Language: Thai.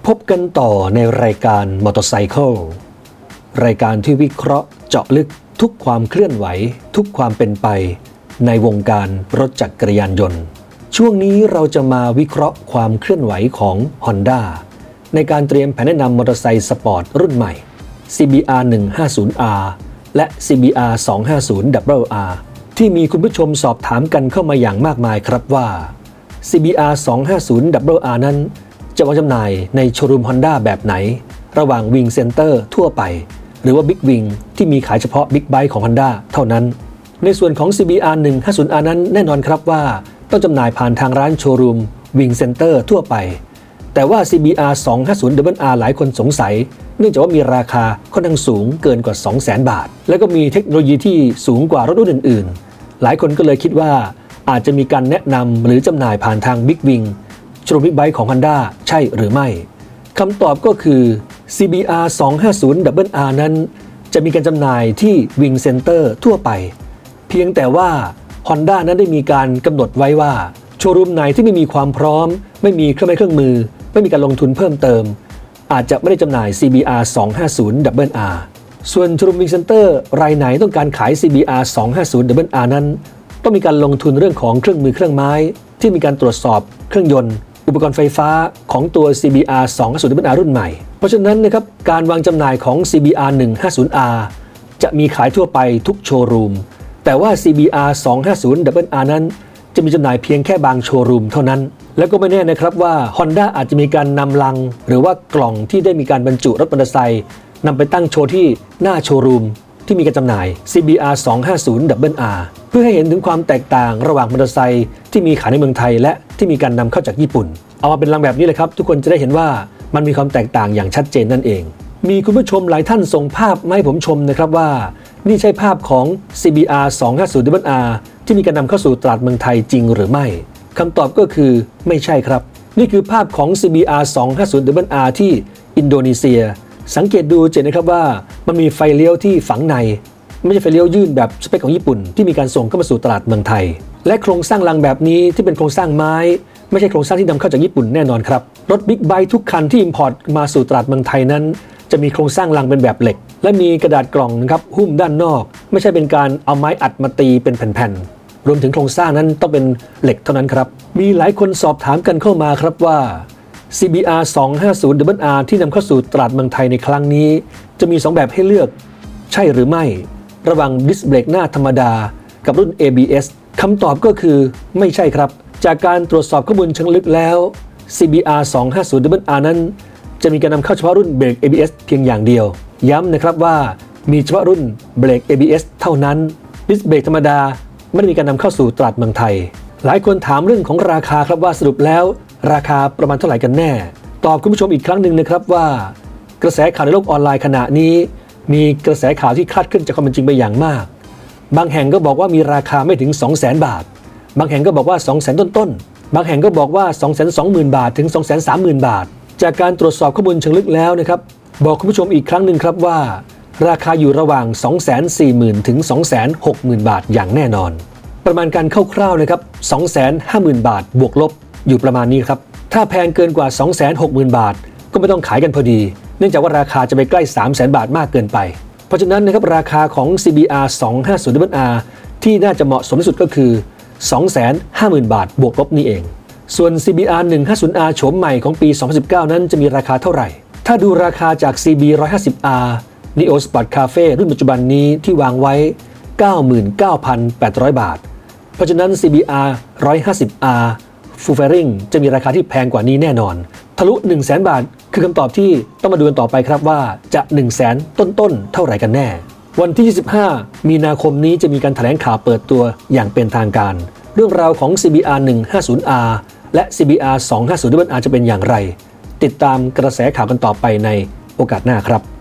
พบกันต่อในรายการมอเตอร์ไซค์รายการที่วิเคราะห์เจาะลึกทุกความเคลื่อนไหวทุกความเป็นไปในวงการรถจักรยานยนต์ช่วงนี้เราจะมาวิเคราะห์ความเคลื่อนไหวของ Honda ในการเตรียมแผนแนะนำมอเตอร์ไซค์สปอร์ตรุ่นใหม่ CBR 150R และ CBR 250RR ที่มีคุณผู้ชมสอบถามกันเข้ามาอย่างมากมายครับว่า CBR 250RR นั้นจะวางจำหน่ายในโชว์รูม Honda แบบไหนระหว่าง Wing Center ทั่วไปหรือว่า Big Wing ที่มีขายเฉพาะ Big Bike ของ Honda เท่านั้นในส่วนของ CBR 150R นั้นแน่นอนครับว่าต้องจำหน่ายผ่านทางร้านโชว์รูม Wing Center ทั่วไปแต่ว่า CBR 250RR หลายคนสงสัยเนื่องจากว่ามีราคาค่อนข้างสูงเกินกว่า 200,000 บาทแล้วก็มีเทคโนโลยีที่สูงกว่ารถรุ่นอื่นๆหลายคนก็เลยคิดว่าอาจจะมีการแนะนำหรือจำหน่ายผ่านทาง Big Wing โชว์รูม Big Bike ของ Honda ใช่หรือไม่คำตอบก็คือ CBR 250RR นั้นจะมีการจำหน่ายที่ Wing Center ทั่วไปเพียงแต่ว่า Honda นั้นได้มีการกำหนดไว้ว่าโชว์รูมไหนที่ไม่มีความพร้อมไม่มีเครื่องมือไม่มีการลงทุนเพิ่มเติมอาจจะไม่ได้จำหน่าย CBR 250RR ส่วนโชว์รูม Wing Center รายไหนต้องการขาย CBR 250RR นั้นต้องมีการลงทุนเรื่องของเครื่องมือเครื่องไม้ที่มีการตรวจสอบเครื่องยนต์อุปกรณ์ไฟฟ้าของตัว CBR 250RR รุ่นใหม่เพราะฉะนั้นนะครับการวางจำหน่ายของ CBR 150R จะมีขายทั่วไปทุกโชว์รูมแต่ว่า CBR 250RR นั้นจะมีจำหน่ายเพียงแค่บางโชว์รูมเท่านั้นแล้วก็ไม่แน่นะครับว่า Honda อาจจะมีการนำลังหรือว่ากล่องที่ได้มีการบรรจุรถมอเตอร์ไซค์นำไปตั้งโชว์ที่หน้าโชว์รูมที่มีการจำหน่าย CBR 250RR เพื่อให้เห็นถึงความแตกต่างระหว่างมอเตอร์ไซค์ที่มีขายในเมืองไทยและที่มีการนำเข้าจากญี่ปุ่นเอามาเป็นลังแบบนี้เลยครับทุกคนจะได้เห็นว่ามันมีความแตกต่างอย่างชัดเจนนั่นเองมีคุณผู้ชมหลายท่านส่งภาพมาให้ผมชมนะครับว่านี่ใช่ภาพของ CBR 250RR ที่มีการนำเข้าสู่ตลาดเมืองไทยจริงหรือไม่คำตอบก็คือไม่ใช่ครับนี่คือภาพของ CBR 250RR ที่อินโดนีเซียสังเกตดูจะเห็นนะครับว่ามันมีไฟเลี้ยวที่ฝังในไม่ใช่ไฟเลี้ยวยื่นแบบสเปคของญี่ปุ่นที่มีการส่งเข้ามาสู่ตลาดเมืองไทยและโครงสร้างรางแบบนี้ที่เป็นโครงสร้างไม้ไม่ใช่โครงสร้างที่นำเข้าจากญี่ปุ่นแน่นอนครับรถบิ๊กไบค์ทุกคันที่อิมพอร์ตมาสู่ตลาดเมืองไทยนั้นจะมีโครงสร้างรางเป็นแบบเหล็กและมีกระดาษกล่องนะครับหุ้มด้านนอกไม่ใช่เป็นการเอาไม้อัดมาตีเป็นแผ่นๆรวมถึงโครงสร้างนั้นต้องเป็นเหล็กเท่านั้นครับมีหลายคนสอบถามกันเข้ามาครับว่า CBR 250RR ที่นำเข้าสู่ตลาดเมืองไทยในครั้งนี้จะมี2แบบให้เลือกใช่หรือไม่ระหว่างดิสเบรกหน้าธรรมดากับรุ่น ABS คำตอบก็คือไม่ใช่ครับจากการตรวจสอบข้อมูลเชิงลึกแล้ว CBR 250RR นั้นจะมีการนำเข้าเฉพาะรุ่นเบรก ABS เพียงอย่างเดียวย้ำนะครับว่ามีเฉพาะรุ่นเบรก ABS เท่านั้นดิสเบรกธรรมดาไม่ได้มีการนำเข้าสู่ตลาดเมืองไทยหลายคนถามเรื่องของราคาครับว่าสรุปแล้วราคาประมาณเท่าไหร่กันแน่ตอบคุณผู้ชมอีกครั้งหนึ่งนะครับว่ากระแสข่าวในโลกออนไลน์ขณะนี้มีกระแสข่าวที่คลาดเคลื่อนจากความเป็นจริงไปอย่างมากบางแห่งก็บอกว่ามีราคาไม่ถึง 200,000 บาทบางแห่งก็บอกว่า 200,000 ต้นๆบางแห่งก็บอกว่า 220,000 บาทถึง 230,000 บาทจากการตรวจสอบข้อมูลเชิงลึกแล้วนะครับบอกคุณผู้ชมอีกครั้งหนึ่งครับว่าราคาอยู่ระหว่าง 240,000 ถึง 260,000 บาทอย่างแน่นอนประมาณการคร่าวๆนะครับ 250,000 บาทบวกลบอยู่ประมาณนี้ครับถ้าแพงเกินกว่า 260,000 บาทก็ไม่ต้องขายกันพอดีเนื่องจากว่าราคาจะไปใกล้ 300,000 บาทมากเกินไปเพราะฉะนั้นนะครับราคาของ CBR 250RR ที่น่าจะเหมาะสมที่สุดก็คือ 250,000 บาทบวกลบนี่เองส่วน CBR 150R โฉมใหม่ของปี 2019 นั้นจะมีราคาเท่าไหร่ถ้าดูราคาจาก CB 150R Neo Sport Cafe รุ่นปัจจุบันนี้ที่วางไว้ 99,800 บาทเพราะฉะนั้น CBR 150R Full Fairing จะมีราคาที่แพงกว่านี้แน่นอนทะลุ 100,000 บาทคือคำตอบที่ต้องมาดูกันต่อไปครับว่าจะ 100,000 ต้นๆเท่าไหร่กันแน่วันที่ 25 มีนาคมนี้จะมีการแถลงข่าวเปิดตัวอย่างเป็นทางการเรื่องราวของ CBR 150R และ CBR 250RR จะเป็นอย่างไรติดตามกระแสข่าวกันต่อไปในโอกาสหน้าครับ